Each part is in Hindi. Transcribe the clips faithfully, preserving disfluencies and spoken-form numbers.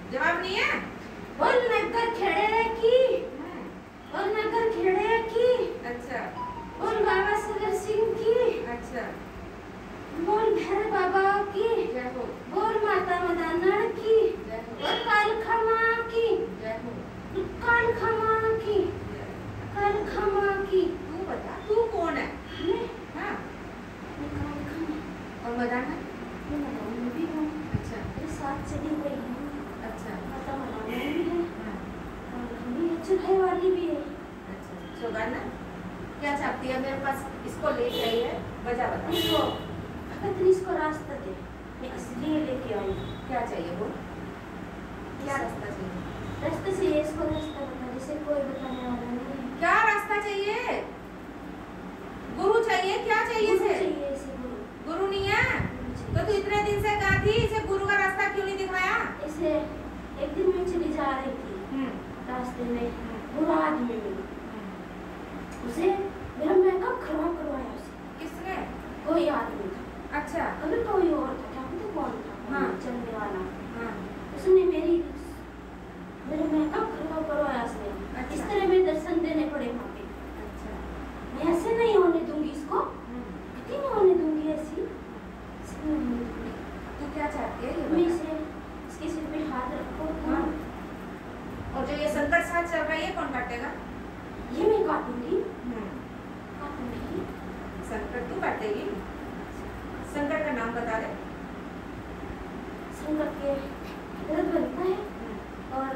जवाब नहीं है? बोल नगर खेड़े की, बोल नगर खेड़े की। अच्छा। बोल बाबा सगर सिंह की। अच्छा। बोल भैरव बाबा की। जय हो। बोल माता मदाना की। जय हो। बोल कालखा माँ की। जय हो। कालखा माँ की, कालखा माँ की। तू बता, तू कौन है? मैं हाँ, मैं कालखा माँ। और मदाना? मैं मदाना भी हूँ। अच्छा। मेरे साथ चली हुई हूँ। अच्छा। माता मदाना भी है, हाँ। कालखा भी है, चुल्हे वाली भी है। अच्छा। सुगाना क्या चाहती है मेरे पास? इसको ले गई है, वजह बता। इसको भगत ने इसको रास्ता दे, मैं इसलिए लेके आई हूँ। क्या चाहिए बोल? क्या रास्ता चाहिए? रास्ते से ये इसको रास्ता बता, जिसे कोई बताने वाला नहीं है। क्या रास्ता चाहिए? गुरु चाहिए? क्या चाहिए गुरु इसे? चाहिए इसे, गुरु। गुरु नहीं है गुरु चाहिए। तो तू इतने दिन से कहा थी इसे गुरु का रास्ता क्यों नहीं दिखाया? इसे एक दिन मैं चली जा रही थी, हम्म। रास्ते में बुरा आदमी मिली, उसे मेरा मेकअप खराब करवाया उसे। किसने? कोई आदमी था। अच्छा। कभी कोई और था, क्या पता कौन था। हाँ। चलने वाला। हाँ। उसने मेरी मेरा मेकअप खराब करवाया उसने। अच्छा। इस तरह मैं दर्शन देने पड़े वहाँ पे। अच्छा। मैं ऐसे नहीं होने दूंगी इसको, हम्म। कितनी नहीं होने दूंगी ऐसी, ऐसे नहीं होने दूंगी। तू क्या चाहती है ये मैं बता? इसे इसके सिर पे हाथ रखो। हाँ। और जो ये संकट साथ चल रहा है ये कौन काटेगा? ये मैं काटूंगी, हम्म। काटूंगी। संकट तू काटेगी? संकट का नाम बता दे। संकट के दर्द बनता है और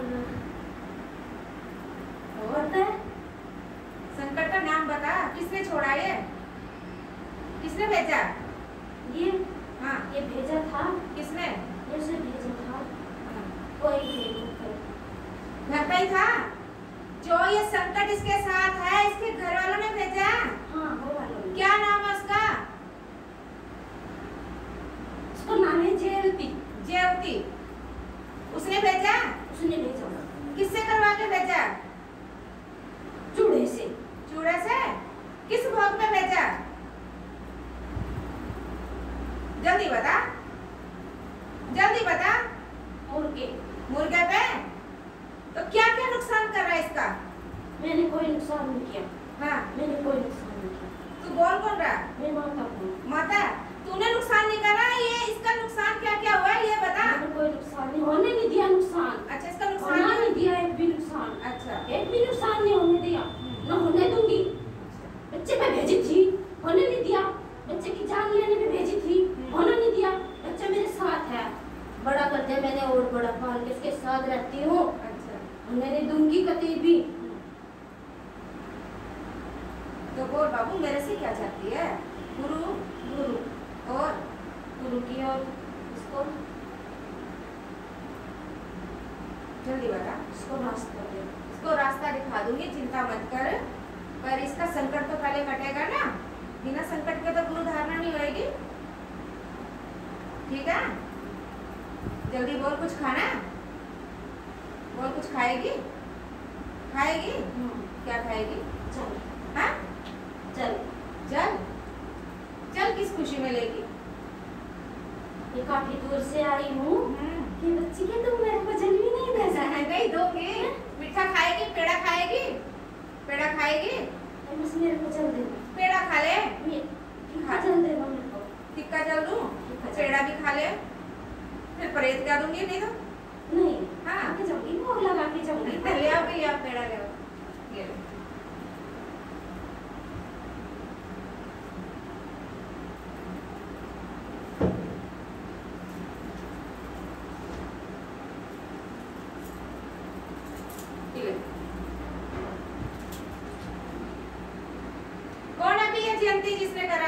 होता है। संकट का नाम बता। किसने छोड़ा ये? किसने भेजा? ये हाँ। ये भेजा था, किसने? ये उसे भेजा था, हाँ। कोई नहीं था। घर पे ही था? जो ये संकट इसके साथ है इसके घर वालों ने भेजा? हाँ, वो वाला। क्या नाम है उसका? उसका नाम है जयवती। जयवती। उसने भेजा? उसने भेजा। किससे करवा के भेजा? चूड़े से। चूड़े से? किस भोग में भेजा? जल्दी बता, जल्दी बता। मुर्गे। मुर्गे पे? तो क्या क्या नुकसान कर रहा है इसका? मैंने कोई नुकसान नहीं किया। हाँ। मैंने कोई नुकसान नहीं किया। तू बोल कौन रहा? मैं माता हूँ। माता? तूने नुकसान नहीं करा, ये इसका नुकसान क्या क्या हुआ है ये बता। मैंने कोई नुकसान नहीं होने नहीं दिया। नुकसान अच्छा, इसका नुकसान होना नहीं नहीं दिया, एक भी नुकसान। अच्छा। एक भी नुकसान नहीं होने दिया, ना होने दूंगी। बच्चे पे भेजी थी, होने नहीं दिया। बच्चे की जान लेने पे भेजी थी, होने नहीं दिया। बच्चा मेरे साथ है, बड़ा कर दिया मैंने और बड़ा पाल के इसके साथ रहती हूँ। अच्छा। होने नहीं दूंगी कभी भी। तो बोल बाबू, मेरे से क्या चाहती है? गुरु? गुरु और गुरु की और इसको जल्दी बता। इसको रास्ता दे। इसको रास्ता दिखा दूंगी, चिंता मत कर। पर इसका संकट तो पहले कटेगा ना। बिना संकट के तो गुरु धारणा नहीं होएगी। ठीक है? जल्दी बोल, कुछ खाना? बोल, कुछ खाएगी? खाएगी? क्या खाएगी? चल। हाँ? चल। चल। चल किस खुशी में लेगी? ये काफी दूर से आई हूँ कि बच्ची के तुम मेरे को जल भी नहीं दे सकते। नहीं दोगे? मीठा खाएगी? पेड़ा खाएगी? पेड़ा खाएगी? बस मेरे को जल देना। पेड़ा खा ले। टिक्का जल देना मेरे को। टिक्का जल दूं? पेड़ा भी खा ले। फिर परहेज क्या दूंगी? नहीं तो नहीं। हाँ। आके जाऊंगी, भोग लगा के जाऊंगी। ले आओ, ले आओ, पेड़ा ले आओ। ये लो। ये ले। कौन अभी ये जयंती जिसने करा?